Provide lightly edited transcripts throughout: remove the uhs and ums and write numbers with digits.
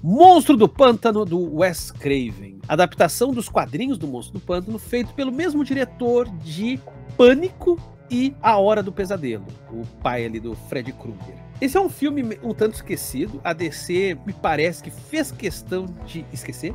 Monstro do Pântano, do Wes Craven. Adaptação dos quadrinhos do Monstro do Pântano, feito pelo mesmo diretor de Pânico e A Hora do Pesadelo, o pai ali do Freddy Krueger. Esse é um filme um tanto esquecido, a DC me parece que fez questão de esquecer,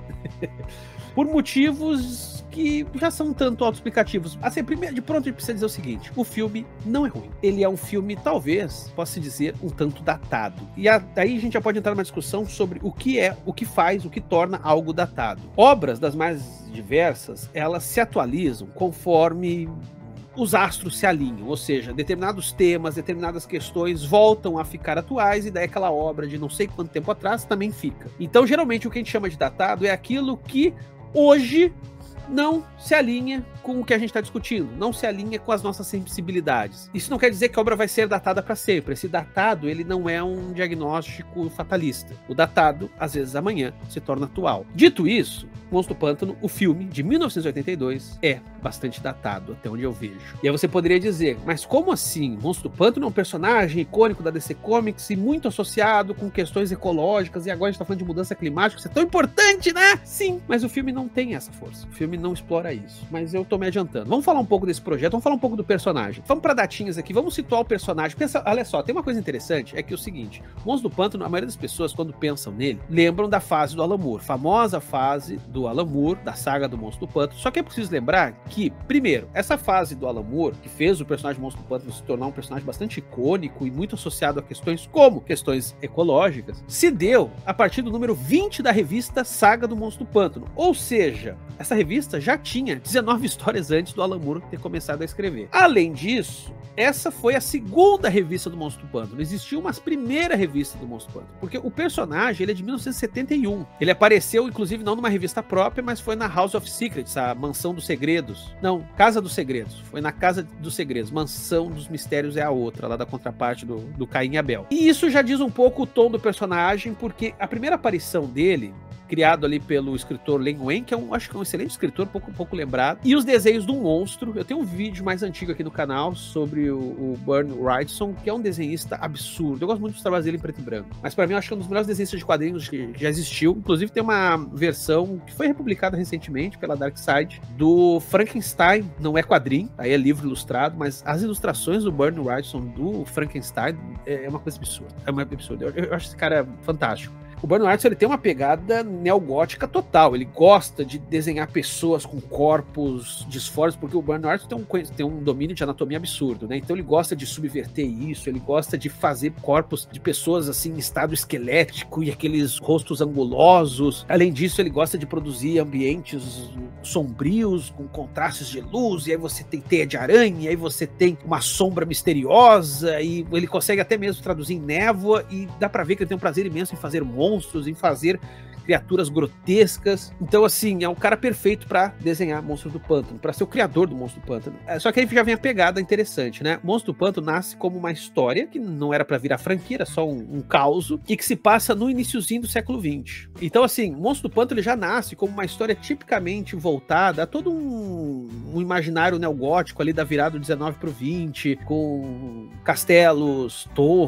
por motivos que já são um tanto autoexplicativos. Assim, primeiro, de pronto a gente precisa dizer o seguinte, o filme não é ruim. Ele é um filme, talvez, possa dizer, um tanto datado. E aí a gente já pode entrar numa discussão sobre o que é, o que faz, o que torna algo datado. Obras das mais diversas, elas se atualizam conforme os astros se alinham, ou seja, determinados temas, determinadas questões voltam a ficar atuais e daí aquela obra de não sei quanto tempo atrás também fica. Então, geralmente, o que a gente chama de datado é aquilo que hoje não se alinha com o que a gente está discutindo, não se alinha com as nossas sensibilidades. Isso não quer dizer que a obra vai ser datada para sempre. Esse datado, ele não é um diagnóstico fatalista. O datado, às vezes amanhã, se torna atual. Dito isso, Monstro do Pântano, o filme de 1982, é bastante datado, até onde eu vejo. E aí você poderia dizer, mas como assim? Monstro do Pântano é um personagem icônico da DC Comics e muito associado com questões ecológicas, e agora a gente tá falando de mudança climática, isso é tão importante, né? Sim, mas o filme não tem essa força. O filme não explora isso. Mas eu tô me adiantando. Vamos falar um pouco desse projeto, vamos falar um pouco do personagem. Vamos pra datinhas aqui, vamos situar o personagem. Pensa, olha só, tem uma coisa interessante, é que é o seguinte, Monstro do Pântano, a maioria das pessoas, quando pensam nele, lembram da fase do Alan Moore, famosa fase do Alan Moore, da saga do Monstro do Pântano. Só que é preciso lembrar que, primeiro, essa fase do Alan Moore, que fez o personagem Monstro do Pântano se tornar um personagem bastante icônico e muito associado a questões como questões ecológicas, se deu a partir do número 20 da revista Saga do Monstro do Pântano. Ou seja, essa revista já tinha 19 histórias antes do Alan Moore ter começado a escrever. Além disso, essa foi a segunda revista do Monstro do Pântano. Existiu uma primeira revista do Monstro do Pântano, porque o personagem ele é de 1971. Ele apareceu, inclusive, não numa revista própria, mas foi na House of Secrets, a Mansão dos Segredos. Não, Casa dos Segredos. Foi na Casa dos Segredos. Mansão dos Mistérios é a outra, lá da contraparte do Caim e Abel. E isso já diz um pouco o tom do personagem, porque a primeira aparição dele, criado ali pelo escritor Len Wein, que acho que é um excelente escritor, pouco lembrado, e os desenhos do monstro. Eu tenho um vídeo mais antigo aqui no canal sobre o Bernie Wrightson, que é um desenhista absurdo. Eu gosto muito dos trabalhos dele em preto e branco, mas para mim eu acho que é um dos melhores desenhistas de quadrinhos que já existiu. Inclusive tem uma versão que foi republicada recentemente pela Dark Side do Frankenstein, não é quadrinho, aí é livro ilustrado, mas as ilustrações do Bernie Wrightson do Frankenstein é uma coisa absurda. É uma absurda. Eu acho esse cara fantástico. O Bernie Wrightson, ele tem uma pegada neogótica total. Ele gosta de desenhar pessoas com corpos disformes, porque o Bernie Wrightson tem um domínio de anatomia absurdo, né? Então ele gosta de subverter isso, ele gosta de fazer corpos de pessoas assim em estado esquelético e aqueles rostos angulosos. Além disso, ele gosta de produzir ambientes sombrios, com contrastes de luz, e aí você tem teia de aranha, e aí você tem uma sombra misteriosa, e ele consegue até mesmo traduzir em névoa, e dá pra ver que ele tem um prazer imenso em fazer monstros, em fazer criaturas grotescas. Então, assim, é um cara perfeito pra desenhar Monstro do Pântano, pra ser o criador do Monstro do Pântano. Só que aí já vem a pegada interessante, né? Monstro do Pântano nasce como uma história que não era pra virar franquia, era só um caos, e que se passa no iniciozinho do século XX. Então, assim, Monstro do Pântano ele já nasce como uma história tipicamente voltada a todo um imaginário neogótico ali da virada do 19 pro 20, com castelos,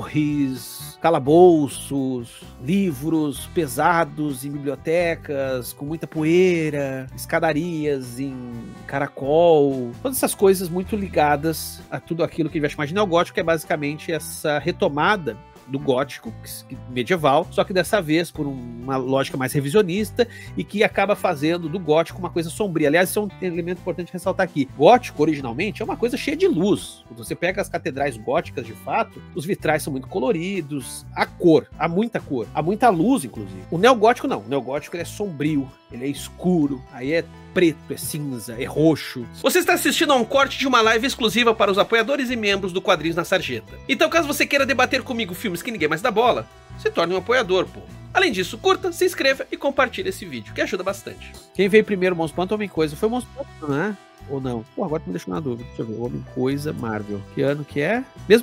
torres, calabouços, livros pesados em bibliotecas, com muita poeira, escadarias em caracol, todas essas coisas muito ligadas a tudo aquilo que a gente vai chamar de neogótico, que é basicamente essa retomada do gótico medieval, só que dessa vez por uma lógica mais revisionista e que acaba fazendo do gótico uma coisa sombria. Aliás, isso é um elemento importante ressaltar aqui. Gótico, originalmente, é uma coisa cheia de luz. Quando você pega as catedrais góticas, de fato, os vitrais são muito coloridos, há muita luz, inclusive. O neogótico não. O neogótico ele é sombrio, ele é escuro, aí é preto, é cinza, é roxo. Você está assistindo a um corte de uma live exclusiva para os apoiadores e membros do Quadrinhos na Sarjeta. Então, caso você queira debater comigo filmes que ninguém mais dá bola, se torne um apoiador, pô. Além disso, curta, se inscreva e compartilhe esse vídeo, que ajuda bastante. Quem veio primeiro, Monstro do Pântano ou Homem-Coisa? Foi o Monstro do Pântano, né? Ou não? Pô, agora tu me deixou na dúvida. Deixa eu ver. Homem-Coisa, Marvel. Que ano que é? Mesmo ano.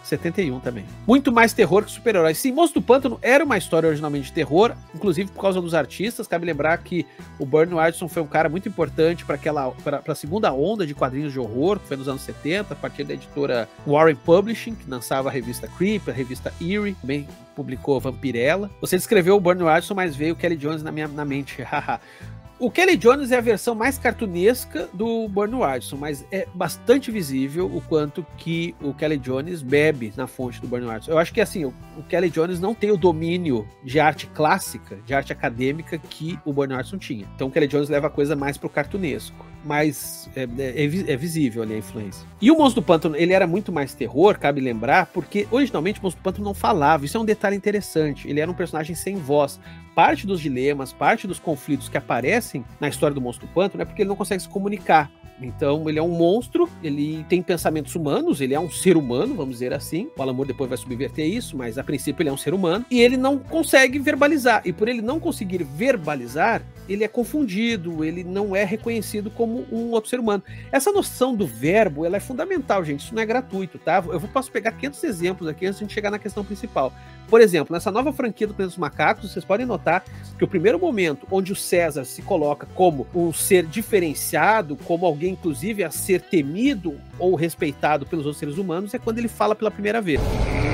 71 também. Muito mais terror que super-heróis. Sim, Monstro do Pântano era uma história originalmente de terror, inclusive por causa dos artistas. Cabe lembrar que o Bernie Wrightson foi um cara muito importante para a segunda onda de quadrinhos de horror, que foi nos anos 70, a partir da editora Warren Publishing, que lançava a revista Creep, a revista Eerie, também publicou Vampirella. Você descreveu o Bernie Wrightson, mas veio o Kelly Jones na mente. O Kelly Jones é a versão mais cartunesca do Bernie Wrightson, mas é bastante visível o quanto que o Kelly Jones bebe na fonte do Bernie Wrightson. Eu acho que assim, o Kelly Jones não tem o domínio de arte clássica, de arte acadêmica que o Bernie Wrightson tinha. Então o Kelly Jones leva a coisa mais pro cartunesco, mas é visível ali a influência. E o Monstro do Pântano, ele era muito mais terror, cabe lembrar, porque originalmente o Monstro do Pântano não falava. Isso é um detalhe interessante. Ele era um personagem sem voz. Parte dos dilemas, parte dos conflitos que aparecem na história do Monstro do Pântano é porque ele não consegue se comunicar. Então ele é um monstro, ele tem pensamentos humanos, ele é um ser humano, vamos dizer assim. O Alan Moore depois vai subverter isso, mas a princípio ele é um ser humano. E ele não consegue verbalizar. E por ele não conseguir verbalizar, ele é confundido, ele não é reconhecido como um outro ser humano. Essa noção do verbo, ela é fundamental, gente. Isso não é gratuito, tá? Posso pegar 500 exemplos aqui antes de a gente chegar na questão principal. Por exemplo, nessa nova franquia do Planeta dos Macacos, vocês podem notar que o primeiro momento onde o César se coloca como um ser diferenciado, como alguém, inclusive, a ser temido ou respeitado pelos outros seres humanos, é quando ele fala pela primeira vez.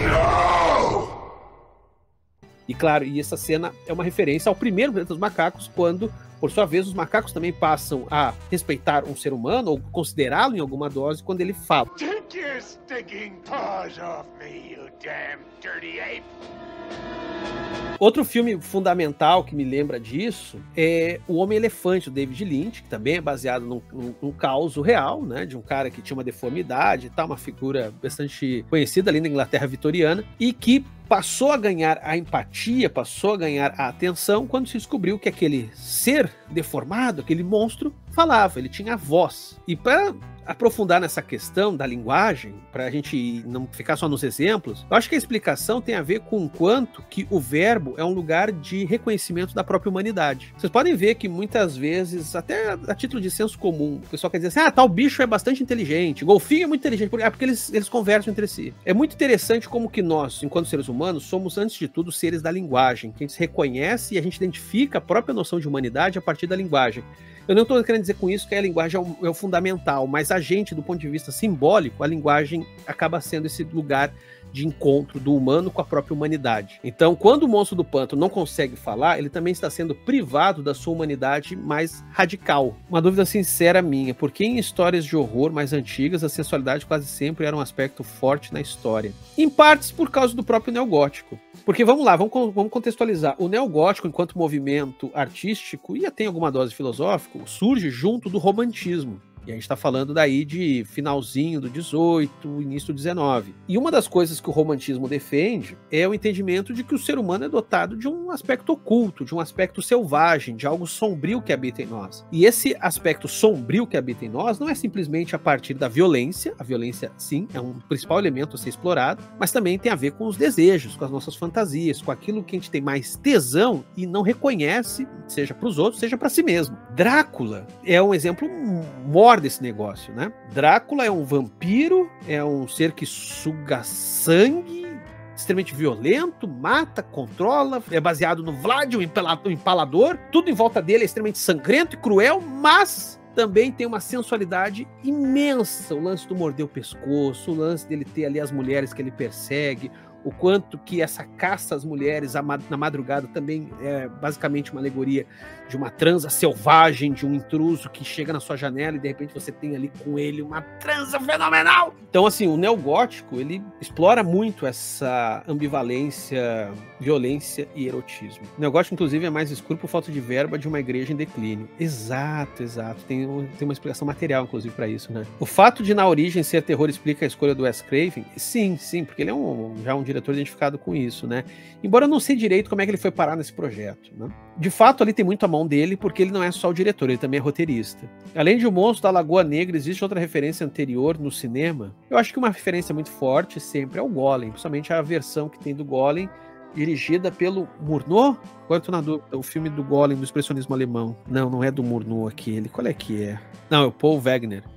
E claro, e essa cena é uma referência ao primeiro Planeta dos Macacos, quando, por sua vez, os macacos também passam a respeitar um ser humano ou considerá-lo em alguma dose quando ele fala. Take your stinking paws off me, you damn dirty ape. Outro filme fundamental que me lembra disso é O Homem-Elefante, do David Lynch, que também é baseado num caos real, né, de um cara que tinha uma deformidade e tal, uma figura bastante conhecida ali na Inglaterra vitoriana, e que passou a ganhar a empatia, passou a ganhar a atenção quando se descobriu que aquele ser deformado, aquele monstro, falava, ele tinha voz. E para aprofundar nessa questão da linguagem, para a gente não ficar só nos exemplos, eu acho que a explicação tem a ver com o quanto que o verbo é um lugar de reconhecimento da própria humanidade. Vocês podem ver que muitas vezes, até a título de senso comum, o pessoal quer dizer assim, tal bicho é bastante inteligente, golfinho é muito inteligente, porque eles conversam entre si. É muito interessante como que nós, enquanto seres humanos, somos, antes de tudo, seres da linguagem, que a gente se reconhece e a gente identifica a própria noção de humanidade a partir da linguagem. Eu não estou querendo dizer com isso que a linguagem é o fundamental, mas a gente, do ponto de vista simbólico, a linguagem acaba sendo esse lugar de encontro do humano com a própria humanidade. Então, quando o Monstro do Pântano não consegue falar, ele também está sendo privado da sua humanidade mais radical. Uma dúvida sincera minha, por que em histórias de horror mais antigas a sensualidade quase sempre era um aspecto forte na história? Em partes por causa do próprio neogótico. Porque vamos lá, vamos contextualizar. O neogótico, enquanto movimento artístico, e até tem alguma dose filosófica, surge junto do romantismo. E a gente está falando daí de finalzinho do 18, início do 19. E uma das coisas que o romantismo defende é o entendimento de que o ser humano é dotado de um aspecto oculto, de um aspecto selvagem, de algo sombrio que habita em nós. E esse aspecto sombrio que habita em nós não é simplesmente a partir da violência. A violência, sim, é um principal elemento a ser explorado, mas também tem a ver com os desejos, com as nossas fantasias, com aquilo que a gente tem mais tesão e não reconhece, seja para os outros, seja para si mesmo. Drácula é um exemplo maior desse negócio, né? Drácula é um vampiro, é um ser que suga sangue, extremamente violento, mata, controla, é baseado no Vlad, o empalador, tudo em volta dele é extremamente sangrento e cruel, mas também tem uma sensualidade imensa, o lance do morder o pescoço, o lance dele ter ali as mulheres que ele persegue, o quanto que essa caça às mulheres na madrugada também é basicamente uma alegoria de uma transa selvagem, de um intruso que chega na sua janela e de repente você tem ali com ele uma transa fenomenal. Então, assim, o neogótico, ele explora muito essa ambivalência, violência e erotismo. O neogótico, inclusive, é mais escuro por falta de verba de uma igreja em declínio. Exato. Tem uma explicação material, inclusive, para isso, né? O fato de, na origem, ser terror explica a escolha do Wes Craven? Sim, porque ele é já um diretor identificado com isso, né? Embora eu não sei direito como é que ele foi parar nesse projeto, né? De fato, ali tem muito a mão dele, porque ele não é só o diretor, ele também é roteirista. Além de O Monstro da Lagoa Negra, existe outra referência anterior no cinema? Eu acho que uma referência muito forte sempre é o Golem, principalmente a versão que tem do Golem, dirigida pelo Murnau. Agora eu tô na dúvida, o filme do Golem, do expressionismo alemão. Não é do Murnau aquele. Qual é que é? Não, é o Paul Wegener.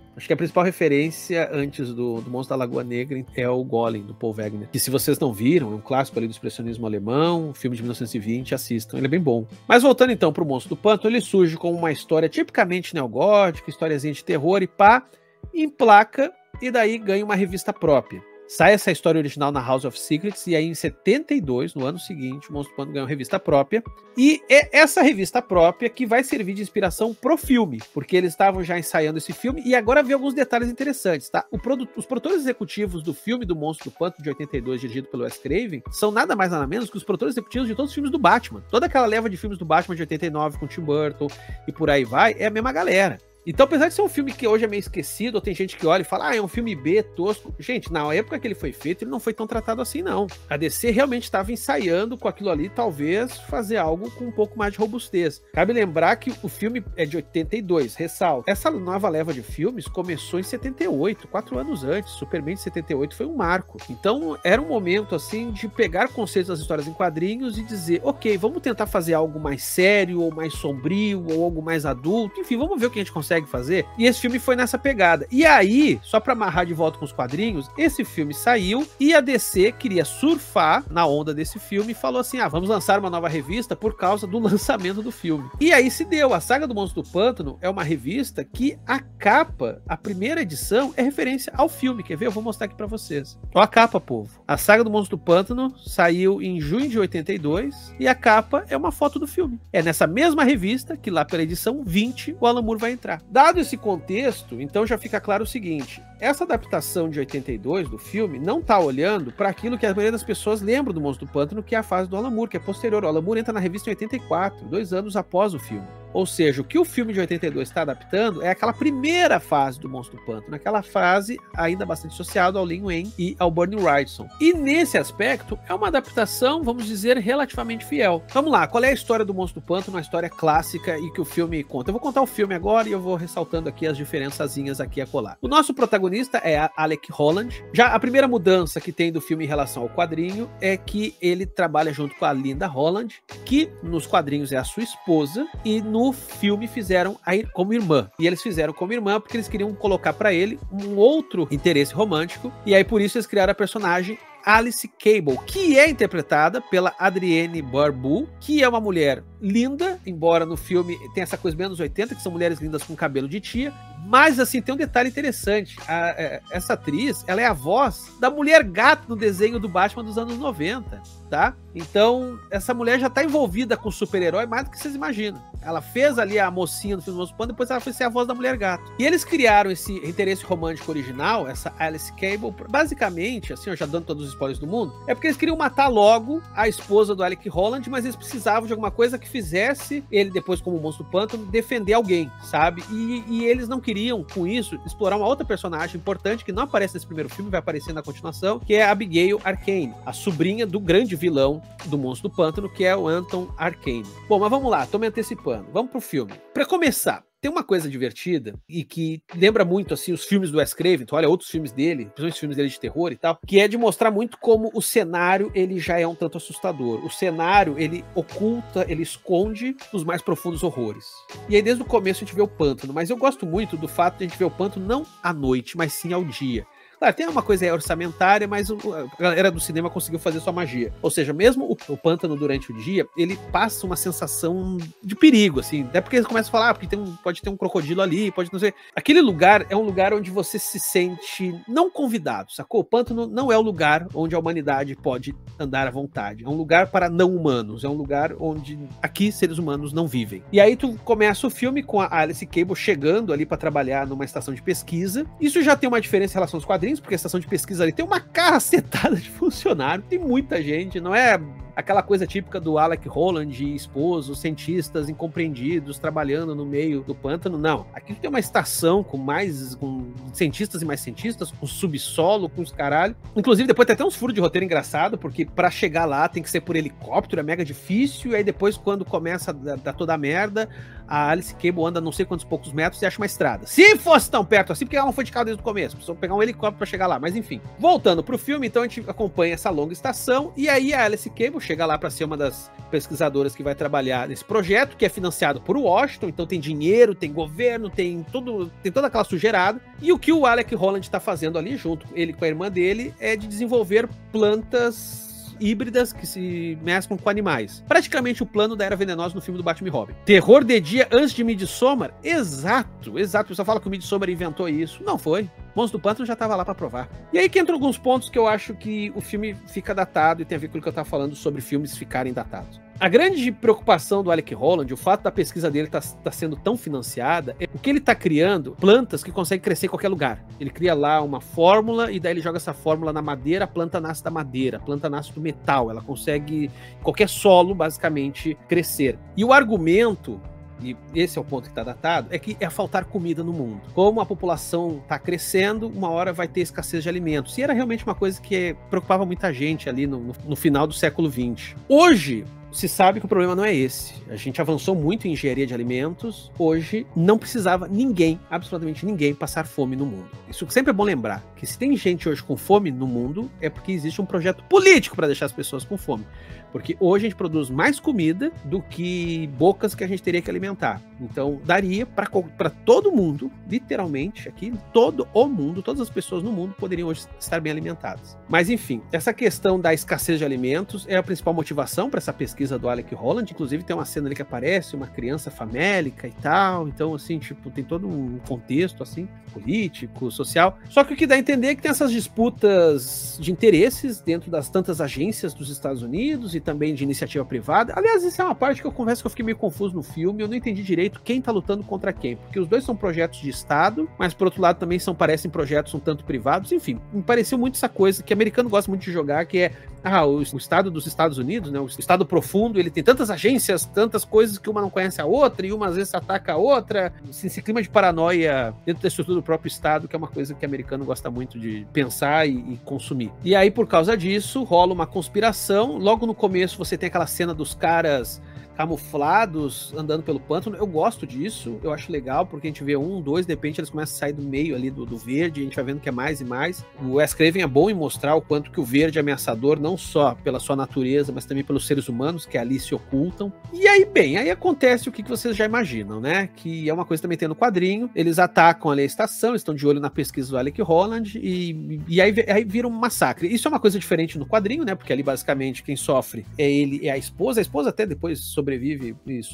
Acho que a principal referência antes do Monstro da Lagoa Negra é o Golem, do Paul Wegener. Que se vocês não viram, é um clássico ali do expressionismo alemão, filme de 1920, assistam, ele é bem bom. Mas voltando então pro Monstro do Pântano, ele surge como uma história tipicamente neogótica, historiazinha de terror e pá, emplaca e daí ganha uma revista própria. Sai essa história original na House of Secrets, e aí em 72, no ano seguinte, o Monstro do Pântano ganha uma revista própria, e é essa revista própria que vai servir de inspiração pro filme, porque eles estavam já ensaiando esse filme, e agora vem alguns detalhes interessantes, tá? Os produtores executivos do filme do Monstro do Pântano, de 82, dirigido pelo Wes Craven, são nada mais nada menos que os produtores executivos de todos os filmes do Batman. Toda aquela leva de filmes do Batman de 89, com Tim Burton, e por aí vai, é a mesma galera. Então, apesar de ser um filme que hoje é meio esquecido, ou tem gente que olha e fala, é um filme B, tosco. Gente, na época que ele foi feito, ele não foi tão tratado assim, não. A DC realmente estava ensaiando com aquilo ali, talvez fazer algo com um pouco mais de robustez. Cabe lembrar que o filme é de 82, ressalto. Essa nova leva de filmes começou em 78, 4 anos antes. Superman de 78 foi um marco. Então, era um momento, assim, de pegar conceitos das histórias em quadrinhos e dizer, ok, vamos tentar fazer algo mais sério, ou mais sombrio, ou algo mais adulto. Enfim, vamos ver o que a gente consegue fazer, e esse filme foi nessa pegada. E aí, só pra amarrar de volta com os quadrinhos, esse filme saiu e a DC queria surfar na onda desse filme e falou assim, vamos lançar uma nova revista por causa do lançamento do filme. E aí se deu. A Saga do Monstro do Pântano é uma revista que a capa, a primeira edição, é referência ao filme. Quer ver? Eu vou mostrar aqui pra vocês. Ó a capa, povo. A Saga do Monstro do Pântano saiu em junho de 82 e a capa é uma foto do filme. É nessa mesma revista que lá pela edição 20 o Alan Moore vai entrar. Dado esse contexto, então já fica claro o seguinte, essa adaptação de 82 do filme não tá olhando para aquilo que a maioria das pessoas lembram do Monstro do Pântano, que é a fase do Alan Moore, que é posterior. O Alan Moore entra na revista em 84, 2 anos após o filme. Ou seja, o que o filme de 82 está adaptando é aquela primeira fase do Monstro do Pântano, aquela fase ainda bastante associada ao Len Wein e ao Bernie Wrightson. E nesse aspecto, é uma adaptação, vamos dizer, relativamente fiel. Vamos lá, qual é a história do Monstro do Pântano? Uma história clássica e que o filme conta. Eu vou contar o filme agora e eu vou ressaltando aqui as diferençazinhas aqui a colar. O nosso protagonista é a Alec Holland. Já a primeira mudança que tem do filme em relação ao quadrinho é que ele trabalha junto com a Linda Holland, que nos quadrinhos é a sua esposa, e no filme fizeram como irmã. E eles fizeram como irmã porque eles queriam colocar pra ele um outro interesse romântico, e aí por isso eles criaram a personagem Alice Cable, que é interpretada pela Adrienne Barbeau, que é uma mulher linda, embora no filme tenha essa coisa bem anos 80, que são mulheres lindas com cabelo de tia, mas assim, tem um detalhe interessante, essa atriz, ela é a voz da mulher gato no desenho do Batman dos anos 90, tá? Então, essa mulher já tá envolvida com super-herói mais do que vocês imaginam. Ela fez ali a mocinha no filme do Monstro do Pântano, depois ela foi ser a voz da mulher gato. E eles criaram esse interesse romântico original, essa Alice Cable, basicamente, assim, eu já dando todos os spoilers do mundo, é porque eles queriam matar logo a esposa do Alec Holland, mas eles precisavam de alguma coisa que fizesse ele, depois como Monstro do Pântano, defender alguém, sabe? E eles não queriam, com isso, explorar uma outra personagem importante que não aparece nesse primeiro filme, vai aparecer na continuação, que é a Abigail Arcane, a sobrinha do grande vilão do Monstro do Pântano, que é o Anton Arcane. Bom, mas vamos lá, tô me antecipando. Vamos pro filme. Pra começar, tem uma coisa divertida e que lembra muito, assim, os filmes do Wes Craven, então olha outros filmes dele, principalmente os filmes dele de terror e tal, que é de mostrar muito como o cenário, ele já é um tanto assustador. O cenário, ele oculta, ele esconde os mais profundos horrores. E aí, desde o começo, a gente vê o pântano, mas eu gosto muito do fato de a gente ver o pântano não à noite, mas sim ao dia. Claro, tem uma coisa aí orçamentária, mas a galera do cinema conseguiu fazer sua magia. Ou seja, mesmo o pântano durante o dia, ele passa uma sensação de perigo, assim. Até porque eles começam a falar, porque pode ter um crocodilo ali, pode não sei. Aquele lugar é um lugar onde você se sente não convidado, sacou? O pântano não é o lugar onde a humanidade pode andar à vontade. É um lugar para não humanos. É um lugar onde aqui seres humanos não vivem. E aí tu começa o filme com a Alice Cable chegando ali para trabalhar numa estação de pesquisa. Isso já tem uma diferença em relação aos quadrinhos, porque a estação de pesquisa ali tem uma cacetada de funcionário, tem muita gente, não é aquela coisa típica do Alec Holland e esposo, cientistas incompreendidos trabalhando no meio do pântano, não. Aqui tem uma estação com cientistas e mais cientistas, com subsolo, com os caralho. Inclusive depois tem até uns furos de roteiro engraçado, porque pra chegar lá tem que ser por helicóptero, é mega difícil, e aí depois quando começa a dar toda a merda, a Alice Cable anda não sei quantos poucos metros e acha uma estrada. Se fosse tão perto assim, porque ela não foi de carro desde o começo, precisou pegar um helicóptero pra chegar lá, mas enfim. Voltando pro filme, então a gente acompanha essa longa estação, e aí a Alice Cable chega lá para ser uma das pesquisadoras que vai trabalhar nesse projeto, que é financiado por Washington, então tem dinheiro, tem governo, tem toda aquela sujeirada. E o que o Alec Holland está fazendo ali, junto ele com a irmã dele, é de desenvolver plantas híbridas que se mesclam com animais. Praticamente o plano da Era Venenosa no filme do Batman e Robin. Terror de dia antes de Midsommar? Exato. O pessoal fala que o Midsommar inventou isso. Não foi. Monstro do Pântano já estava lá para provar. E aí que entram alguns pontos que eu acho que o filme fica datado e tem a ver com o que eu estava falando sobre filmes ficarem datados. A grande preocupação do Alec Holland, o fato da pesquisa dele tá sendo tão financiada, é o que ele está criando plantas que conseguem crescer em qualquer lugar. Ele cria lá uma fórmula e daí ele joga essa fórmula na madeira, a planta nasce da madeira, a planta nasce do metal, ela consegue, em qualquer solo, basicamente, crescer. E o argumento, e esse é o ponto que está datado, é que é faltar comida no mundo. Como a população está crescendo, uma hora vai ter escassez de alimentos. E era realmente uma coisa que preocupava muita gente ali no final do século XX. Hoje, se sabe que o problema não é esse. A gente avançou muito em engenharia de alimentos. Hoje, não precisava ninguém, absolutamente ninguém, passar fome no mundo. Isso sempre é bom lembrar, que se tem gente hoje com fome no mundo, é porque existe um projeto político para deixar as pessoas com fome. Porque hoje a gente produz mais comida do que bocas que a gente teria que alimentar. Então, daria para todo mundo, literalmente, aqui, todo o mundo, todas as pessoas no mundo poderiam hoje estar bem alimentadas. Mas, enfim, essa questão da escassez de alimentos é a principal motivação para essa pesquisa do Alec Holland. Inclusive, tem uma cena ali que aparece uma criança famélica e tal. Então, assim, tipo, tem todo um contexto, assim, político, social. Só que o que dá a entender é que tem essas disputas de interesses dentro das tantas agências dos Estados Unidos e também de iniciativa privada. Aliás, isso é uma parte que eu confesso que eu fiquei meio confuso no filme, eu não entendi direito quem tá lutando contra quem, porque os dois são projetos de Estado, mas por outro lado também parecem projetos um tanto privados, enfim, me pareceu muito essa coisa que o americano gosta muito de jogar, que é o Estado dos Estados Unidos, né, o Estado profundo, ele tem tantas agências, tantas coisas que uma não conhece a outra, e uma às vezes ataca a outra, esse clima de paranoia dentro da estrutura do próprio Estado, que é uma coisa que o americano gosta muito de pensar e consumir. E aí, por causa disso, rola uma conspiração, logo no começo você tem aquela cena dos caras camuflados, andando pelo pântano. Eu gosto disso, eu acho legal, porque a gente vê um, dois, de repente eles começam a sair do meio ali do verde, a gente vai vendo que é mais e mais. O Wes Craven é bom em mostrar o quanto que o verde é ameaçador, não só pela sua natureza, mas também pelos seres humanos que ali se ocultam. E aí, bem, aí acontece o que vocês já imaginam, né? Que é uma coisa que também tem no quadrinho, eles atacam ali a estação, eles estão de olho na pesquisa do Alec Holland, e aí vira um massacre. Isso é uma coisa diferente no quadrinho, né? Porque ali basicamente quem sofre é ele e a esposa até depois sobrevive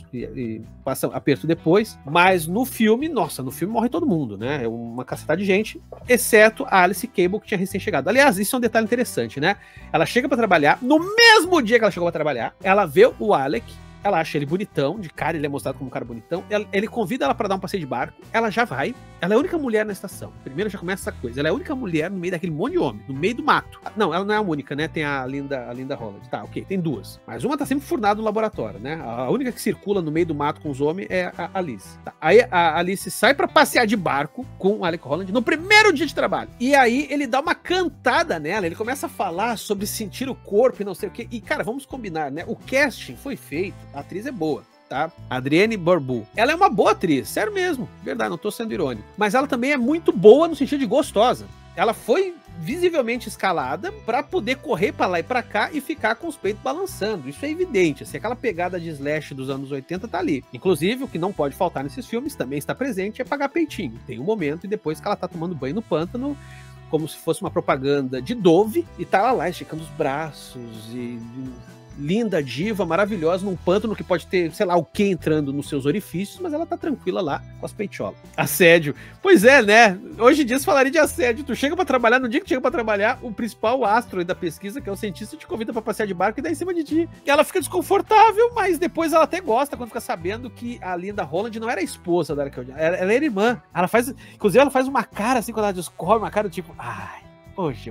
e passa aperto depois, mas no filme, nossa, no filme morre todo mundo, né? É uma cacetada de gente, exceto a Alice Cable, que tinha recém-chegado. Aliás, isso é um detalhe interessante, né? Ela chega pra trabalhar, no mesmo dia que ela chegou pra trabalhar, ela vê o Alec, ela acha ele bonitão, de cara, ele é mostrado como um cara bonitão, ele convida ela pra dar um passeio de barco, ela já vai, ela é a única mulher na estação. Primeiro já começa essa coisa, ela é a única mulher no meio daquele monte de homem, no meio do mato. Não, ela não é a única, né? Tem a Linda Holland. Tá, ok, tem duas. Mas uma tá sempre furnada no laboratório, né? A única que circula no meio do mato com os homens é a Alice. Tá. Aí a Alice sai pra passear de barco com o Alec Holland no primeiro dia de trabalho. E aí ele dá uma cantada nela, ele começa a falar sobre sentir o corpo e não sei o quê. E, cara, vamos combinar, né? O casting foi feito, a atriz é boa. Tá? Adrienne Barbeau. Ela é uma boa atriz, sério mesmo, verdade, não tô sendo irônico. Mas ela também é muito boa no sentido de gostosa. Ela foi visivelmente escalada para poder correr para lá e para cá e ficar com os peitos balançando. Isso é evidente, assim, aquela pegada de slash dos anos 80 tá ali. Inclusive, o que não pode faltar nesses filmes, também está presente, é pagar peitinho. Tem um momento e depois que ela tá tomando banho no pântano, como se fosse uma propaganda de Dove, e tá lá esticando os braços e linda, diva, maravilhosa, num pântano que pode ter, sei lá, o que entrando nos seus orifícios, mas ela tá tranquila lá com as peitiolas. Assédio. Pois é, né? Hoje em dia se falaria de assédio. Tu chega pra trabalhar, no dia que chega pra trabalhar, o principal astro da pesquisa, que é o cientista, te convida pra passear de barco e dá em cima de ti. E ela fica desconfortável, mas depois ela até gosta quando fica sabendo que a Linda Holland não era a esposa da Alec Holland, ela era irmã. Inclusive, ela faz uma cara assim, quando ela descobre, uma cara do tipo, ai, hoje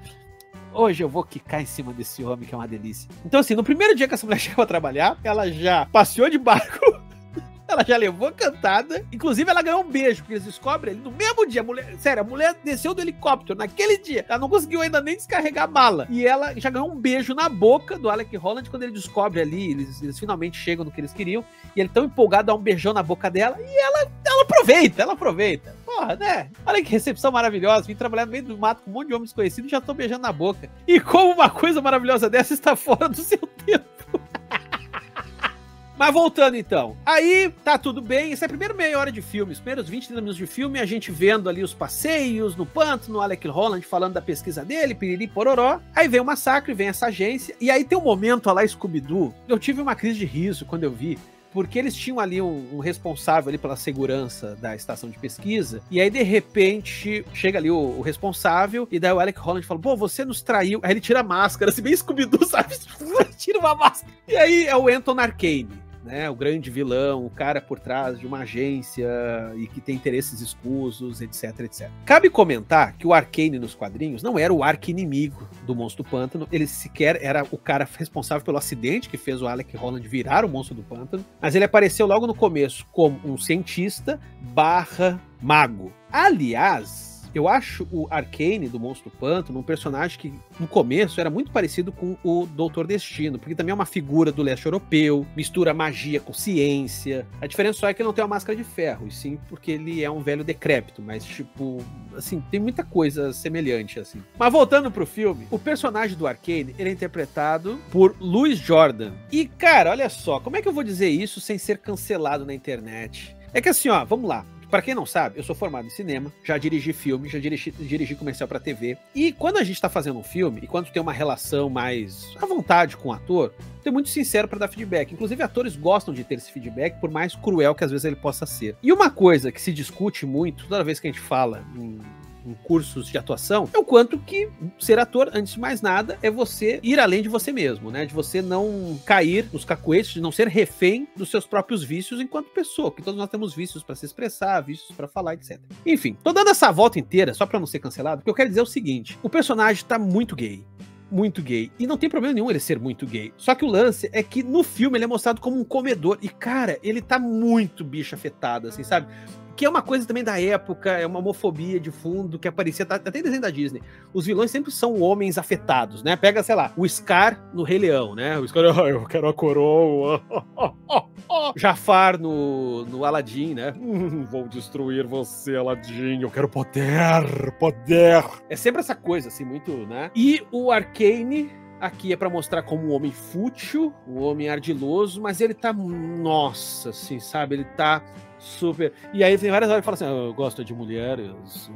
eu vou quicar em cima desse homem, que é uma delícia. Então, assim, no primeiro dia que essa mulher chegou a trabalhar, ela já passeou de barco, ela já levou cantada, inclusive ela ganhou um beijo, porque eles descobrem ali no mesmo dia, a mulher desceu do helicóptero naquele dia, ela não conseguiu ainda nem descarregar a mala, e ela já ganhou um beijo na boca do Alec Holland, quando ele descobre ali, eles finalmente chegam no que eles queriam, e ele tão empolgado, dá um beijão na boca dela, e ela aproveita. Porra, né? Olha que recepção maravilhosa. Vim trabalhar no meio do mato com um monte de homens desconhecidos e já tô beijando na boca. E como uma coisa maravilhosa dessa está fora do seu tempo. Mas voltando então, aí tá tudo bem, essa é a primeira meia hora de filme, os primeiros 20, 30 minutos de filme, a gente vendo ali os passeios no pântano, o Alec Holland falando da pesquisa dele, piriri pororó, aí vem o massacre, vem essa agência, e aí tem um momento lá Scooby-Doo, eu tive uma crise de riso quando eu vi, porque eles tinham ali um responsável ali pela segurança da estação de pesquisa, e aí de repente chega ali o responsável, e daí o Alec Holland fala, pô, você nos traiu, aí ele tira a máscara, assim, bem Scooby-Doo, sabe, tira uma máscara, e aí é o Anton Arcane, né, o grande vilão, o cara por trás de uma agência e que tem interesses escusos, etc, etc. Cabe comentar que o Arcane nos quadrinhos não era o arqui-inimigo do Monstro do Pântano, ele sequer era o cara responsável pelo acidente que fez o Alec Holland virar o Monstro do Pântano, mas ele apareceu logo no começo como um cientista barra mago. Aliás, eu acho o Arcane do Monstro do Pântano um personagem que, no começo, era muito parecido com o Doutor Destino, porque também é uma figura do leste europeu, mistura magia com ciência. A diferença só é que ele não tem uma máscara de ferro, e sim porque ele é um velho decrépito, mas, tipo, assim, tem muita coisa semelhante, assim. Mas voltando pro filme, o personagem do Arcane, ele é interpretado por Louis Jordan. E, cara, olha só, como é que eu vou dizer isso sem ser cancelado na internet? É que assim, ó, vamos lá. Pra quem não sabe, eu sou formado em cinema, já dirigi filme, já dirigi comercial pra TV. E quando a gente tá fazendo um filme, e quando tem uma relação mais à vontade com o ator, tem muito sincero pra dar feedback. Inclusive, atores gostam de ter esse feedback, por mais cruel que às vezes ele possa ser. E uma coisa que se discute muito, toda vez que a gente fala em cursos de atuação, é o quanto que ser ator, antes de mais nada, é você ir além de você mesmo, né? De você não cair nos cacuetes, de não ser refém dos seus próprios vícios enquanto pessoa, porque todos nós temos vícios para se expressar, vícios para falar, etc. Enfim, tô dando essa volta inteira só para não ser cancelado, porque eu quero dizer o seguinte, o personagem tá muito gay. Muito gay. E não tem problema nenhum ele ser muito gay. Só que o lance é que no filme ele é mostrado como um comedor. E, cara, ele tá muito bicho afetado, assim, sabe? Que é uma coisa também da época, é uma homofobia de fundo que aparecia até em desenho da Disney. Os vilões sempre são homens afetados, né? Pega, sei lá, o Scar no Rei Leão, né? O Scar, eu quero a coroa. Jafar no Aladdin, né? Vou destruir você, Aladdin. Eu quero poder, poder. É sempre essa coisa, assim, muito, né? E o Arcane aqui é pra mostrar como um homem fútil, um homem ardiloso, mas ele tá, nossa, assim, sabe? Ele tá super... E aí tem várias horas que fala assim, eu gosto de mulheres,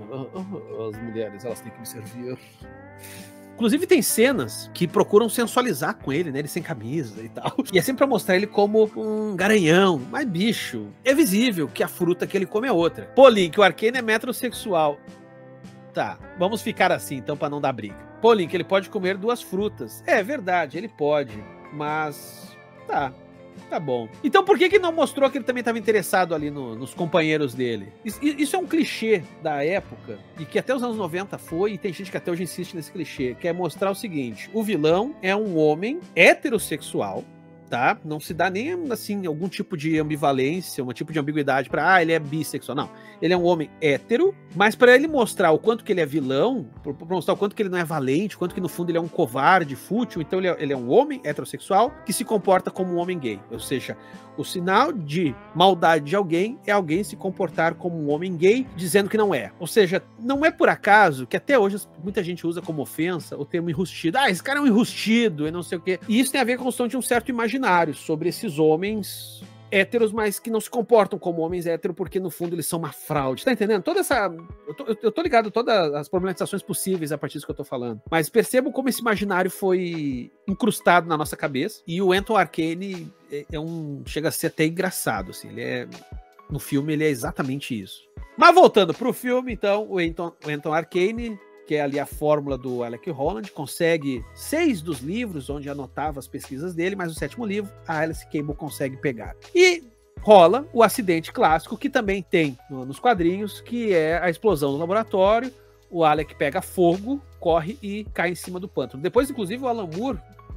as mulheres, elas têm que me servir. Inclusive tem cenas que procuram sensualizar com ele, né? Ele sem camisa e tal. E é sempre pra mostrar ele como um garanhão, mas bicho, é visível que a fruta que ele come é outra. Pô, Link, o Arcane é metrosexual. Tá, vamos ficar assim então pra não dar briga. Pô, Link, ele pode comer 2 frutas. É verdade, ele pode, mas... Tá bom. Então por que não mostrou que ele também estava interessado ali nos companheiros dele? Isso é um clichê da época, e que até os anos 90 foi, e tem gente que até hoje insiste nesse clichê, que é mostrar o seguinte, o vilão é um homem heterossexual, tá? Não se dá nem, assim, algum tipo de ambivalência, um tipo de ambiguidade pra, ele é bissexual. Não. Ele é um homem hétero, mas pra ele mostrar o quanto que ele é vilão, pra mostrar o quanto que ele não é valente, o quanto que no fundo ele é um covarde, fútil, então ele é um homem heterossexual que se comporta como um homem gay. Ou seja, o sinal de maldade de alguém é alguém se comportar como um homem gay, dizendo que não é. Ou seja, não é por acaso que até hoje muita gente usa como ofensa o termo enrustido. Ah, esse cara é um enrustido e não sei o quê. E isso tem a ver com a construção de um certo imaginário sobre esses homens héteros, mas que não se comportam como homens héteros, porque no fundo eles são uma fraude. Tá entendendo? Toda essa... Eu tô ligado a todas as problematizações possíveis a partir disso que eu tô falando. Mas percebo como esse imaginário foi incrustado na nossa cabeça. E o Anton Arcane chega a ser até engraçado, assim. No filme ele é exatamente isso. Mas voltando pro filme, então, o Anton Arcane, que é ali a fórmula do Alec Holland, consegue 6 dos livros onde anotava as pesquisas dele, mas o 7º livro a Alice Cable consegue pegar. E rola o acidente clássico que também tem nos quadrinhos, que é a explosão do laboratório, o Alec pega fogo, corre e cai em cima do pântano. Depois, inclusive, o Alan Moore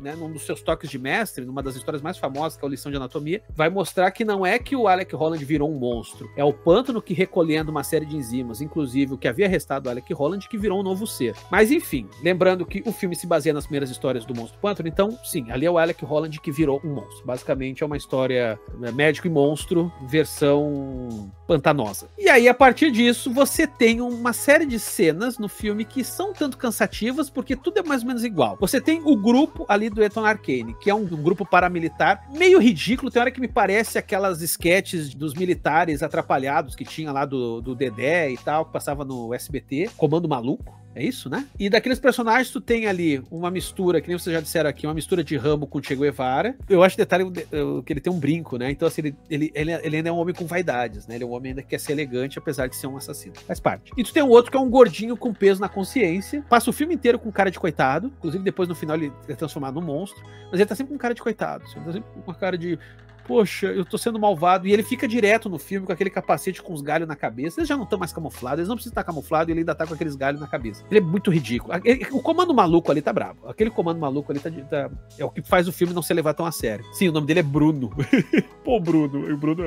né, num dos seus toques de mestre, numa das histórias mais famosas, que é a Lição de Anatomia, vai mostrar que não é que o Alec Holland virou um monstro, é o pântano que, recolhendo uma série de enzimas, inclusive o que havia restado do Alec Holland, que virou um novo ser. Mas enfim, lembrando que o filme se baseia nas primeiras histórias do Monstro do Pântano, então sim, ali é o Alec Holland que virou um monstro. Basicamente é uma história médico e monstro, versão pantanosa. E aí, a partir disso, você tem uma série de cenas no filme que são tanto cansativas, porque tudo é mais ou menos igual. Você tem o grupo ali do Ethan Arcane, que é um grupo paramilitar meio ridículo, tem hora que me parece aquelas sketches dos militares atrapalhados que tinha lá do Dedé e tal, que passava no SBT, Comando Maluco. É isso, né? E daqueles personagens, tu tem ali uma mistura, que nem vocês já disseram aqui, uma mistura de Rambo com Che Guevara. Eu acho detalhe que ele tem um brinco, né? Então, assim, ele ainda é um homem com vaidades, né? Ele é um homem ainda que quer ser elegante, apesar de ser um assassino. Faz parte. E tu tem um outro que é um gordinho com peso na consciência. Passa o filme inteiro com cara de coitado. Inclusive, depois, no final, ele é transformado num monstro. Mas ele tá sempre com cara de coitado. Ele tá sempre com uma cara de... Poxa, eu tô sendo malvado. E ele fica direto no filme com aquele capacete com os galhos na cabeça. Eles já não estão mais camuflados, eles não precisam estar camuflados e ele ainda tá com aqueles galhos na cabeça. Ele é muito ridículo. O Comando Maluco ali tá bravo. Aquele Comando Maluco ali é o que faz o filme não ser levado tão a sério. Sim, o nome dele é Bruno. Pô, Bruno. E o Bruno...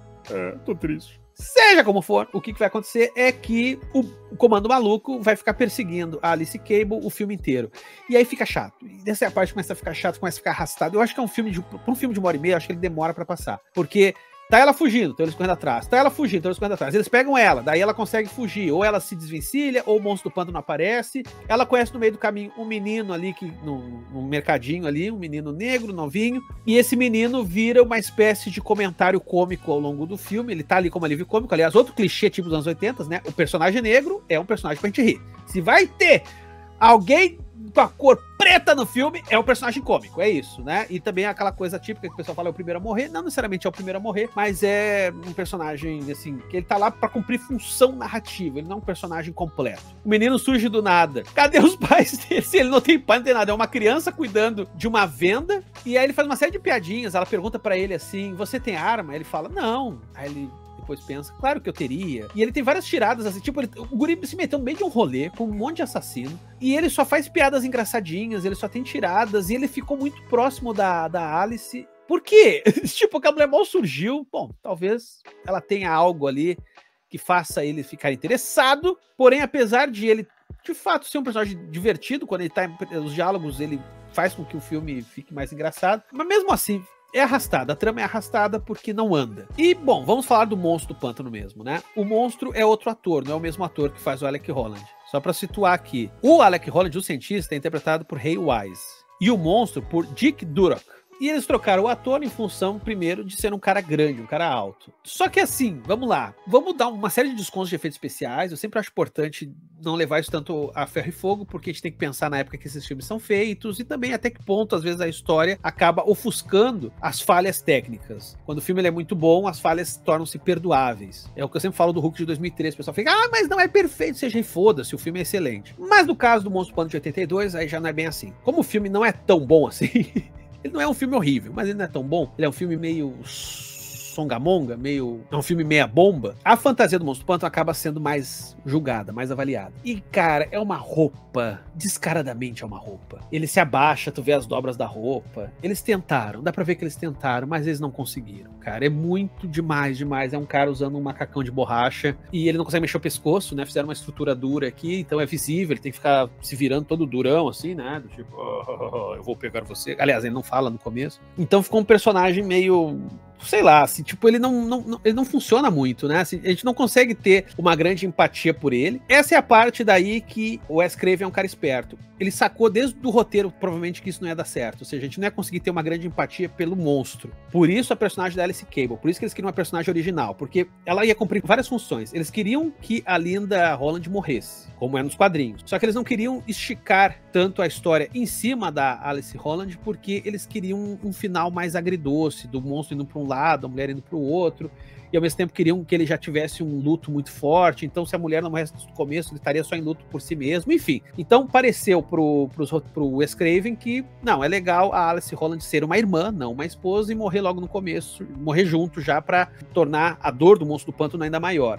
tô triste. Seja como for, o que vai acontecer é que o Comando Maluco vai ficar perseguindo a Alice Cable o filme inteiro. E aí fica chato. E dessa parte começa a ficar chato, começa a ficar arrastado. Eu acho que é um filme pra um filme de 1h30, eu acho que ele demora pra passar. Porque tá ela fugindo, então eles correndo atrás. Tá ela fugindo, então eles correndo atrás. Eles pegam ela, daí ela consegue fugir. Ou ela se desvencilha, ou o monstro do pântano aparece. Ela conhece no meio do caminho um menino ali, num mercadinho ali, um menino negro, novinho. E esse menino vira uma espécie de comentário cômico ao longo do filme. Ele tá ali como alívio cômico. Aliás, outro clichê tipo dos anos 80, né? O personagem negro é um personagem pra gente rir. Se vai ter alguém com a cor preta no filme, é o personagem cômico, é isso, né? E também aquela coisa típica que o pessoal fala é o primeiro a morrer, não necessariamente é o primeiro a morrer, mas é um personagem, assim, que ele tá lá pra cumprir função narrativa, ele não é um personagem completo. O menino surge do nada. Cadê os pais dele? Se ele não tem pai, não tem nada, é uma criança cuidando de uma venda, e aí ele faz uma série de piadinhas, ela pergunta pra ele assim, você tem arma? Aí ele fala, não. Aí ele... depois pensa, claro que eu teria. E ele tem várias tiradas, assim, tipo, o guri se meteu no meio de um rolê com um monte de assassino, e ele só faz piadas engraçadinhas, ele só tem tiradas, e ele ficou muito próximo da Alice. Por quê? Tipo, que a mulher mal surgiu, bom, talvez ela tenha algo ali que faça ele ficar interessado, porém, apesar de ele, de fato, ser um personagem divertido, quando ele tá os diálogos, ele faz com que o filme fique mais engraçado, mas mesmo assim, é arrastada, a trama é arrastada porque não anda. E, bom, vamos falar do monstro do pântano mesmo, né? O monstro é outro ator, não é o mesmo ator que faz o Alec Holland. Só pra situar aqui. O Alec Holland, o cientista, é interpretado por Ray Wise. E o monstro por Dick Durock. E eles trocaram o ator em função, primeiro, de ser um cara grande, um cara alto. Só que assim, vamos lá. Vamos dar uma série de descontos de efeitos especiais. Eu sempre acho importante não levar isso tanto a ferro e fogo, porque a gente tem que pensar na época que esses filmes são feitos e também até que ponto, às vezes, a história acaba ofuscando as falhas técnicas. Quando o filme ele é muito bom, as falhas tornam-se perdoáveis. É o que eu sempre falo do Hulk de 2003. O pessoal fica, mas não é perfeito, seja e foda-se, o filme é excelente. Mas no caso do Monstro do Pântano de 82, aí já não é bem assim. Como o filme não é tão bom assim... Ele não é um filme horrível, mas ele não é tão bom. Ele é um filme meio songamonga, é um filme meia bomba. A fantasia do Monstro do Pântano acaba sendo mais julgada, mais avaliada. E, cara, é uma roupa, descaradamente é uma roupa. Ele se abaixa, tu vê as dobras da roupa. Eles tentaram, dá pra ver que eles tentaram, mas eles não conseguiram, cara. É muito demais. É um cara usando um macacão de borracha e ele não consegue mexer o pescoço, né? Fizeram uma estrutura dura aqui, então é visível, ele tem que ficar se virando todo durão, assim, né? Do tipo, eu vou pegar você. Aliás, ele não fala no começo. Então ficou um personagem meio... sei lá, assim, tipo, ele não funciona muito, né? Assim, a gente não consegue ter uma grande empatia por ele. Essa é a parte daí que o Wes Craven é um cara esperto. Ele sacou desde o roteiro, provavelmente, que isso não ia dar certo. Ou seja, a gente não ia conseguir ter uma grande empatia pelo monstro. Por isso a personagem da Alice Cable. Por isso que eles queriam uma personagem original. Porque ela ia cumprir várias funções. Eles queriam que a Linda Holland morresse, como é nos quadrinhos. Só que eles não queriam esticar tanto a história em cima da Alice Holland, porque eles queriam um final mais agridoce, do monstro indo para um lado, a mulher indo para o outro, e ao mesmo tempo queriam que ele já tivesse um luto muito forte, então se a mulher não morresse no começo, ele estaria só em luto por si mesmo, enfim. Então pareceu pro Wes Craven que, não, é legal a Alice Holland ser uma irmã, não uma esposa, e morrer logo no começo, morrer junto já para tornar a dor do Monstro do Pântano ainda maior.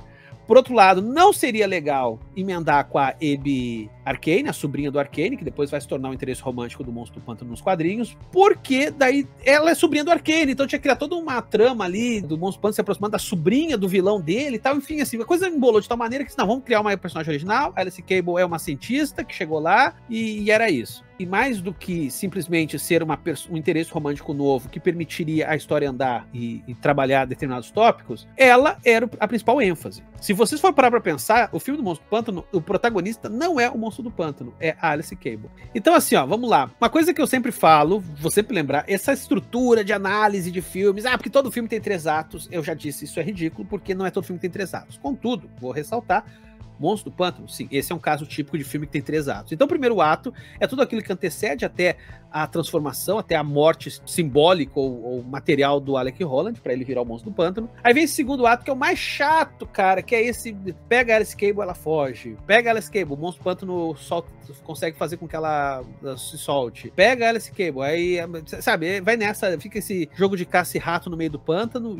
Por outro lado, não seria legal emendar com a Abby Arcane, a sobrinha do Arcane, que depois vai se tornar o interesse romântico do Monstro do Pântano nos quadrinhos, porque daí ela é sobrinha do Arcane, então tinha que criar toda uma trama ali do Monstro do Pântano se aproximando da sobrinha do vilão dele e tal, enfim, assim, a coisa embolou de tal maneira que, não, vamos criar uma personagem original, a Alice Cable é uma cientista que chegou lá e era isso. E mais do que simplesmente ser um interesse romântico novo que permitiria a história andar e trabalhar determinados tópicos, ela era a principal ênfase. Se vocês forem parar pra pensar, o filme do Monstro do Pântano, o protagonista não é o Monstro do Pântano, é a Alice Cable. Então assim, ó, vamos lá. Uma coisa que eu sempre falo, vou sempre lembrar, essa estrutura de análise de filmes, porque todo filme tem 3 atos, eu já disse, isso é ridículo, porque não é todo filme que tem 3 atos. Contudo, vou ressaltar, Monstro do Pântano, sim, esse é um caso típico de filme que tem 3 atos. Então o primeiro ato é tudo aquilo que antecede até a transformação, até a morte simbólica ou material do Alec Holland, pra ele virar o Monstro do Pântano. Aí vem esse segundo ato, que é o mais chato, cara, que é esse, pega a Alice Cable, ela foge. Pega a Alice Cable, o Monstro do Pântano consegue fazer com que ela se solte. Pega a Alice Cable, aí, sabe, vai nessa, fica esse jogo de caça e rato no meio do pântano,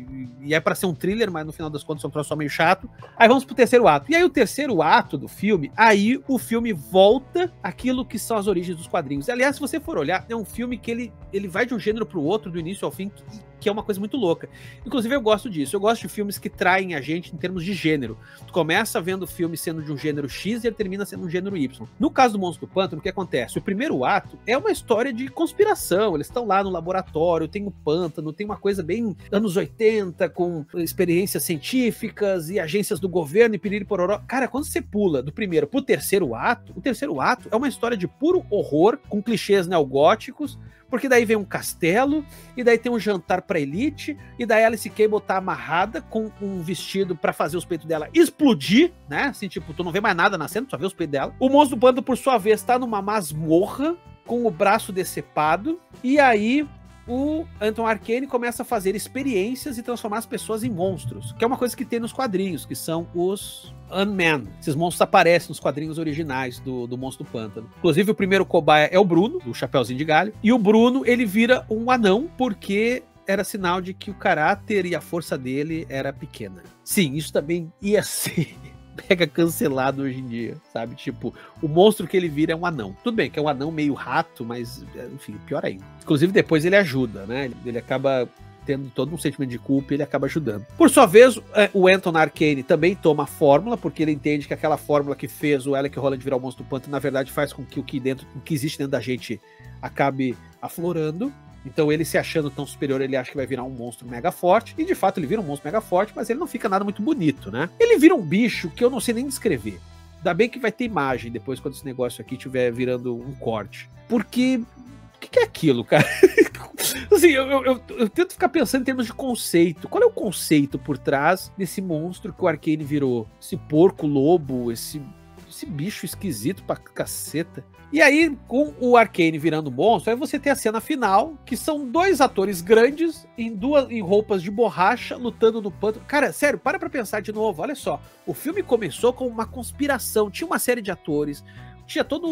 e é pra ser um thriller, mas no final das contas é um troço só meio chato. Aí vamos pro terceiro ato. E aí o terceiro ato do filme, aí o filme volta àquilo que são as origens dos quadrinhos. Aliás, se você for olhar, é um filme que ele vai de um gênero pro outro, do início ao fim, que é uma coisa muito louca. Inclusive, eu gosto disso. Eu gosto de filmes que traem a gente em termos de gênero. Tu começa vendo o filme sendo de um gênero X e ele termina sendo um gênero Y. No caso do Monstro do Pântano, o que acontece? O primeiro ato é uma história de conspiração. Eles estão lá no laboratório, tem o pântano, tem uma coisa bem anos 80, com experiências científicas e agências do governo e piriri pororó. Cara, quando você pula do primeiro pro terceiro ato, o terceiro ato é uma história de puro horror, com clichês neogóticos, porque daí vem um castelo, e daí tem um jantar pra elite, e daí a Alice Cable tá amarrada com um vestido pra fazer os peitos dela explodir, né? Assim, tipo, tu não vê mais nada na cena, tu só vê os peitos dela. O Monstro do Pântano, por sua vez, tá numa masmorra, com o braço decepado, e aí o Anton Arcane começa a fazer experiências e transformar as pessoas em monstros, que é uma coisa que tem nos quadrinhos, que são os Unman. Esses monstros aparecem nos quadrinhos originais do Monstro do Pântano. Inclusive, o primeiro cobaia é o Bruno, do Chapeuzinho de Galho, e o Bruno, ele vira um anão, porque era sinal de que o caráter e a força dele era pequena. Sim, isso também ia ser mega cancelado hoje em dia, sabe? Tipo, o monstro que ele vira é um anão. Tudo bem que é um anão meio rato, mas, enfim, pior ainda. Inclusive, depois ele ajuda, né? Ele acaba tendo todo um sentimento de culpa e ele acaba ajudando. Por sua vez, o Anton Arcane também toma a fórmula, porque ele entende que aquela fórmula que fez o Alec Holland virar o Monstro do Pântano, na verdade, faz com que o que existe dentro da gente acabe aflorando. Então ele, se achando tão superior, ele acha que vai virar um monstro mega forte, e de fato ele vira um monstro mega forte, mas ele não fica nada muito bonito, né? Ele vira um bicho que eu não sei nem descrever. Ainda bem que vai ter imagem depois, quando esse negócio aqui estiver virando um corte. Porque o que é aquilo, cara? Assim, eu tento ficar pensando em termos de conceito. Qual é o conceito por trás desse monstro que o Arcane virou? Esse porco-lobo, esse bicho esquisito pra caceta. E aí, com o Arcane virando monstro, aí você tem a cena final, que são 2 atores grandes em roupas de borracha lutando no pântano. Cara, sério, para pra pensar de novo. Olha só, o filme começou com uma conspiração. Tinha uma série de atores, tinha todo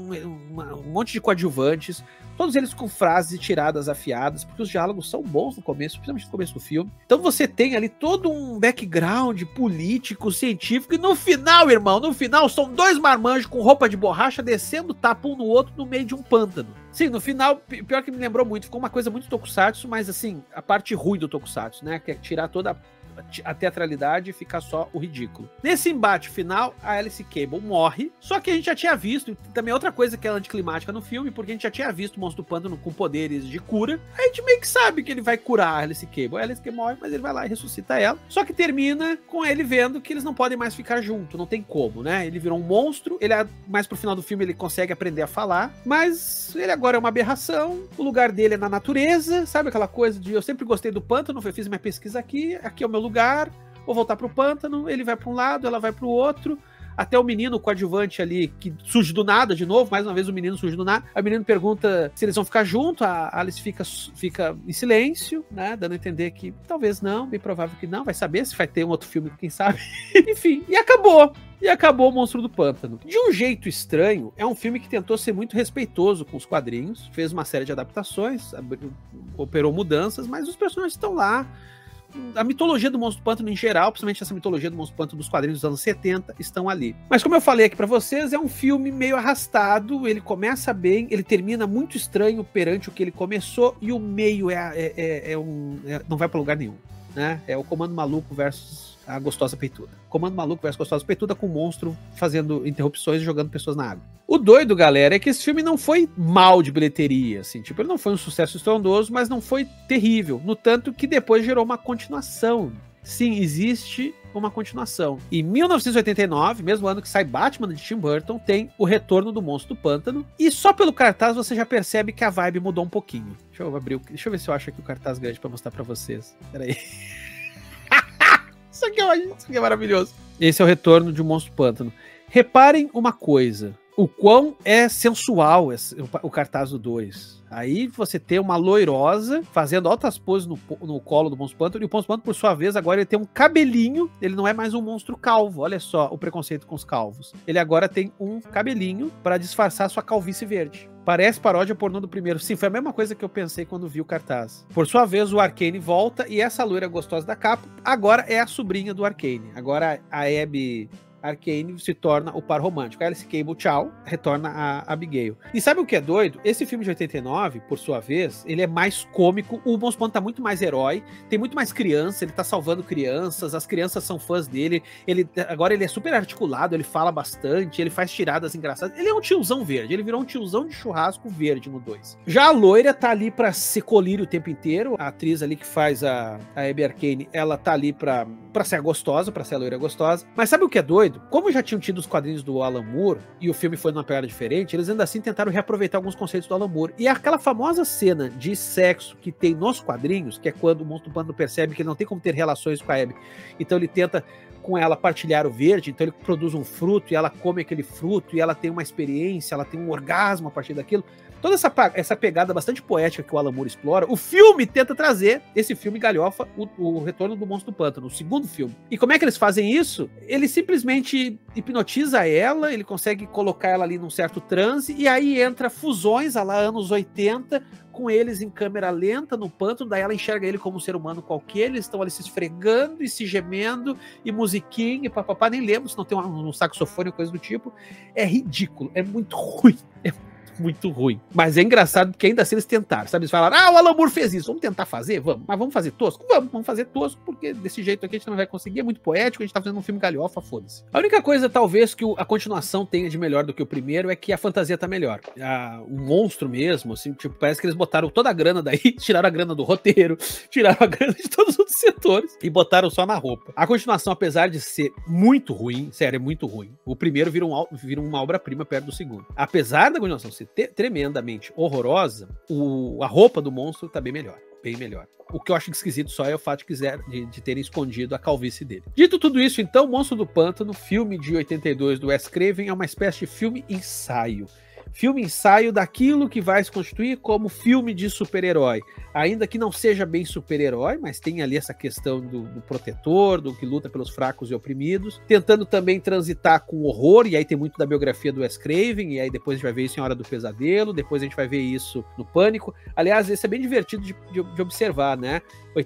um monte de coadjuvantes, todos eles com frases e tiradas afiadas, porque os diálogos são bons no começo, principalmente no começo do filme. Então você tem ali todo um background político, científico, e no final, irmão, no final são 2 marmanjos com roupa de borracha descendo tapa um no outro no meio de um pântano. Sim, no final, pior que me lembrou muito, ficou uma coisa muito tokusatsu, mas assim, a parte ruim do tokusatsu, né, que é tirar toda a teatralidade e ficar só o ridículo. Nesse embate final, a Alice Cable morre, só que a gente já tinha visto, e também outra coisa que é anticlimática no filme, porque a gente já tinha visto o Monstro do Pântano com poderes de cura, a gente meio que sabe que ele vai curar a Alice Cable. A Alice Cable morre, mas ele vai lá e ressuscita ela, só que termina com ele vendo que eles não podem mais ficar juntos, não tem como, né? Ele virou um monstro, mais pro final do filme ele consegue aprender a falar, mas ele agora é uma aberração, o lugar dele é na natureza, sabe aquela coisa de eu sempre gostei do pântano, eu fiz minha pesquisa aqui é o meu lugar, vou voltar pro pântano, ele vai para um lado, ela vai pro outro, até o menino coadjuvante ali, que surge do nada de novo, mais uma vez o menino surge do nada, a menina pergunta se eles vão ficar juntos, a Alice fica em silêncio, né, dando a entender que talvez não, bem provável que não, vai saber se vai ter um outro filme, quem sabe, enfim, e acabou o Monstro do Pântano. De um jeito estranho, é um filme que tentou ser muito respeitoso com os quadrinhos, fez uma série de adaptações, operou mudanças, mas os personagens estão lá. a mitologia do Monstro do Pântano em geral, principalmente essa mitologia do Monstro do Pântano dos quadrinhos dos anos 70, estão ali. Mas como eu falei aqui pra vocês, é um filme meio arrastado, ele começa bem, ele termina muito estranho perante o que ele começou, e o meio não vai pra lugar nenhum, né? É o Comando Maluco versus a Gostosa Peituda. Comando Maluco versus Gostosa Peituda, com o monstro fazendo interrupções e jogando pessoas na água. O doido, galera, é que esse filme não foi mal de bilheteria, assim, tipo, ele não foi um sucesso estrondoso, mas não foi terrível, no tanto que depois gerou uma continuação. Sim, existe uma continuação. Em 1989, mesmo ano que sai Batman de Tim Burton, tem O Retorno do Monstro do Pântano, e só pelo cartaz você já percebe que a vibe mudou um pouquinho. Deixa eu ver se eu acho aqui o cartaz grande pra mostrar pra vocês. Peraí. Isso aqui é maravilhoso. Esse é O Retorno de um Monstro do Pântano. Reparem uma coisa, o quão é sensual o cartaz do 2. Aí você tem uma loirosa fazendo altas poses no colo do Monstro do Pântano, e o Monstro do Pântano, por sua vez, agora ele tem um cabelinho, ele não é mais um monstro calvo, olha só o preconceito com os calvos. Ele agora tem um cabelinho para disfarçar sua calvície verde. Parece paródia pornô do primeiro. Sim, foi a mesma coisa que eu pensei quando vi o cartaz. Por sua vez, o Arcane volta, e essa loira gostosa da capa agora é a sobrinha do Arcane. Agora a Abby Arcane se torna o par romântico. A Alice Cable, tchau, retorna a Abigail. E sabe o que é doido? Esse filme de 89, por sua vez, ele é mais cômico, o Monstro do Pântano tá muito mais herói, tem muito mais criança, ele tá salvando crianças, as crianças são fãs dele, agora ele é super articulado, ele fala bastante, ele faz tiradas engraçadas, ele é um tiozão verde, ele virou um tiozão de churrasco verde no 2. Já a loira tá ali pra ser colírio o tempo inteiro, a atriz ali que faz a Abby Arcane, ela tá ali pra ser gostosa, pra ser a loira gostosa, mas sabe o que é doido? Como já tinham tido os quadrinhos do Alan Moore, e o filme foi numa pegada diferente, eles ainda assim tentaram reaproveitar alguns conceitos do Alan Moore. E aquela famosa cena de sexo que tem nos quadrinhos, que é quando o Monstro do Pântano percebe que ele não tem como ter relações com a Abby, então ele tenta com ela partilhar o verde, então ele produz um fruto e ela come aquele fruto e ela tem uma experiência, ela tem um orgasmo a partir daquilo. Toda essa pegada bastante poética que o Alan Moore explora, o filme tenta trazer, esse filme galhofa, o Retorno do Monstro do Pântano, o segundo filme. E como é que eles fazem isso? Ele simplesmente hipnotiza ela, ele consegue colocar ela ali num certo transe, e aí entra fusões, lá anos 80, com eles em câmera lenta no pântano, daí ela enxerga ele como um ser humano qualquer, eles estão ali se esfregando e se gemendo, e musiquinha, e papapá, nem lembro se não tem um saxofone ou coisa do tipo. É ridículo, é muito ruim, muito ruim. Mas é engraçado porque ainda assim eles tentaram, sabe? Eles falaram, o Alan Moore fez isso, vamos tentar fazer? Vamos. Mas vamos fazer tosco? Vamos fazer tosco, porque desse jeito aqui a gente não vai conseguir, é muito poético, a gente tá fazendo um filme galhofa, foda-se. A única coisa, talvez, que a continuação tenha de melhor do que o primeiro é que a fantasia tá melhor. O monstro mesmo, assim, tipo, parece que eles botaram toda a grana daí, tiraram a grana do roteiro, tiraram a grana de todos os outros setores e botaram só na roupa. A continuação, apesar de ser muito ruim, sério, é muito ruim, o primeiro vira uma obra-prima perto do segundo. Apesar da continuação ser tremendamente horrorosa, a roupa do monstro tá bem melhor. Bem melhor. O que eu acho esquisito só é o fato de terem escondido a calvície dele. Dito tudo isso, então, Monstro do Pântano, filme de 82 do Wes Craven, é uma espécie de filme ensaio. Filme ensaio daquilo que vai se constituir como filme de super-herói. Ainda que não seja bem super-herói, mas tem ali essa questão do protetor, do que luta pelos fracos e oprimidos, tentando também transitar com horror, e aí tem muito da biografia do Wes Craven, e aí depois a gente vai ver isso em Hora do Pesadelo, depois a gente vai ver isso no Pânico. Aliás, esse é bem divertido de observar, né?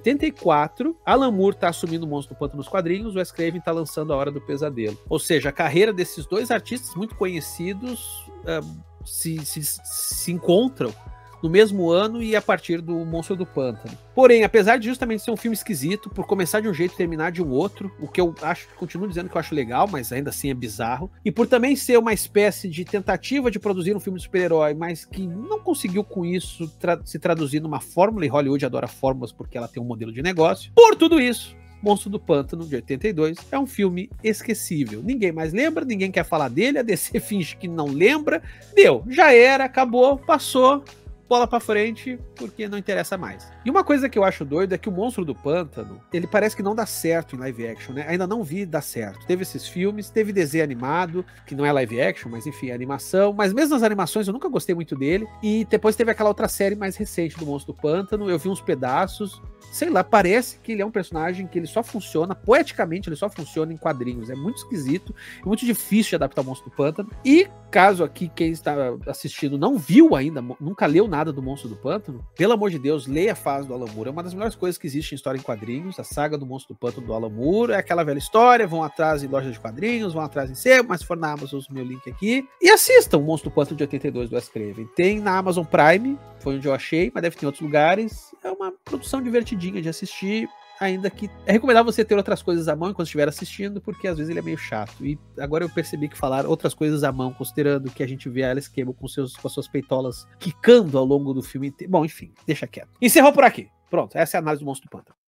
84, Alan Moore tá assumindo o Monstro do Pântano nos quadrinhos, o Wes Craven tá lançando A Hora do Pesadelo. Ou seja, a carreira desses dois artistas muito conhecidos se encontram no mesmo ano e a partir do Monstro do Pântano. Porém, apesar de justamente ser um filme esquisito, por começar de um jeito e terminar de um outro, o que eu continuo dizendo que eu acho legal, mas ainda assim é bizarro, e por também ser uma espécie de tentativa de produzir um filme de super-herói, mas que não conseguiu com isso se traduzir numa fórmula, e Hollywood adora fórmulas porque ela tem um modelo de negócio. Por tudo isso, Monstro do Pântano, de 82, é um filme esquecível. Ninguém mais lembra, ninguém quer falar dele, a DC finge que não lembra. Deu, já era, acabou, passou, bola pra frente, porque não interessa mais. E uma coisa que eu acho doido é que o Monstro do Pântano, ele parece que não dá certo em live action, né? Ainda não vi dar certo. Teve esses filmes, teve desenho animado, que não é live action, mas enfim, é animação. Mas mesmo nas animações eu nunca gostei muito dele. E depois teve aquela outra série mais recente do Monstro do Pântano, eu vi uns pedaços. Sei lá, parece que ele é um personagem que ele só funciona, poeticamente ele só funciona em quadrinhos. É muito esquisito, é muito difícil de adaptar o Monstro do Pântano. E caso aqui, quem está assistindo não viu ainda, nunca leu nada do Monstro do Pântano, pelo amor de Deus, leia a fase do Alan Moore. É uma das melhores coisas que existe em história em quadrinhos. A saga do Monstro do Pântano do Alan Moore é aquela velha história. Vão atrás em lojas de quadrinhos, vão atrás em sebo, mas se for na Amazon, usa o meu link aqui. E assistam o Monstro do Pântano de 82 do Wes Craven. Tem na Amazon Prime, foi onde eu achei, mas deve ter em outros lugares. É uma produção divertidinha de assistir. Ainda que é recomendável você ter outras coisas à mão enquanto estiver assistindo, porque às vezes ele é meio chato. E agora eu percebi que falar outras coisas à mão, considerando que a gente vê a Alice Cable com as suas peitolas quicando ao longo do filme inteiro. Bom, enfim, deixa quieto. Encerrou por aqui. Pronto, essa é a análise do Monstro do Pântano.